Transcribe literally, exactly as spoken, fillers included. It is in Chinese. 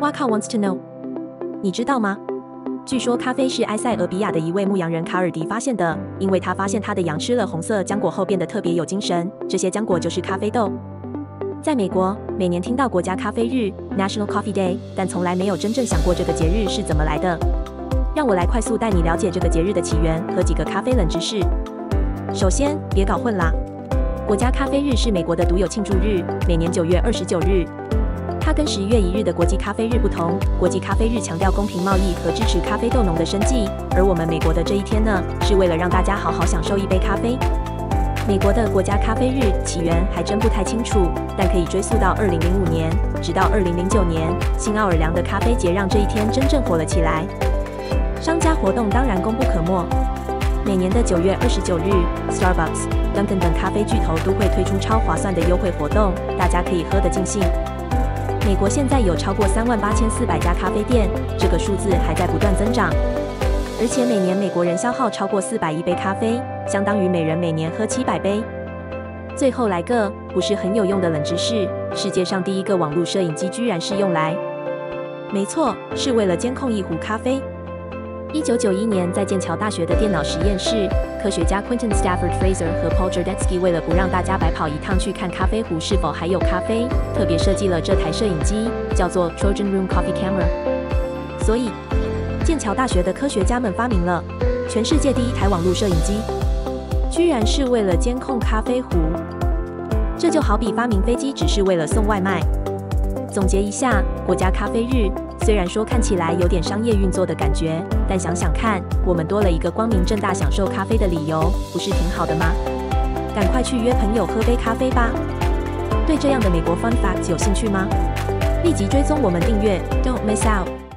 哇靠 wants to know， 你知道吗？据说咖啡是埃塞俄比亚的一位牧羊人卡尔迪发现的，因为他发现他的羊吃了红色浆果后变得特别有精神，这些浆果就是咖啡豆。在美国，每年听到国家咖啡日 （National Coffee Day）， 但从来没有真正想过这个节日是怎么来的。让我来快速带你了解这个节日的起源和几个咖啡冷知识。首先，别搞混啦，国家咖啡日是美国的独有庆祝日，每年九月二十九日。它跟十月一日的国际咖啡日不同，国际咖啡日强调公平贸易和支持咖啡豆农的生计，而我们美国的这一天呢，是为了让大家好好享受一杯咖啡。美国的国家咖啡日起源还真不太清楚，但可以追溯到二零零五年，直到二零零九年，新奥尔良的咖啡节让这一天真正火了起来。商家活动当然功不可没，每年的九月二十九日 ，Starbucks、Dunkin 等咖啡巨头都会推出超划算的优惠活动，大家可以喝得尽兴。美国现在有超过三万八千四百家咖啡店，这个数字还在不断增长。而且每年美国人消耗超过四百亿杯咖啡，相当于每人每年喝七百杯。最后来个不是很有用的冷知识：世界上第一个网络摄影机居然是用来……没错，是为了监控一壶咖啡。一九九一年，在剑桥大学的电脑实验室，科学家 Quentin Stafford Fraser 和 Paul Jardetsky 为了不让大家白跑一趟去看咖啡壶是否还有咖啡，特别设计了这台摄影机，叫做 Trojan Room Coffee Camera。所以，剑桥大学的科学家们发明了全世界第一台网络摄影机，居然是为了监控咖啡壶。这就好比发明飞机只是为了送外卖。总结一下，国家咖啡日虽然说看起来有点商业运作的感觉，但想想看，我们多了一个光明正大享受咖啡的理由，不是挺好的吗？赶快去约朋友喝杯咖啡吧！对这样的美国 Fun Facts 有兴趣吗？立即追踪我们订阅 ，Don't miss out。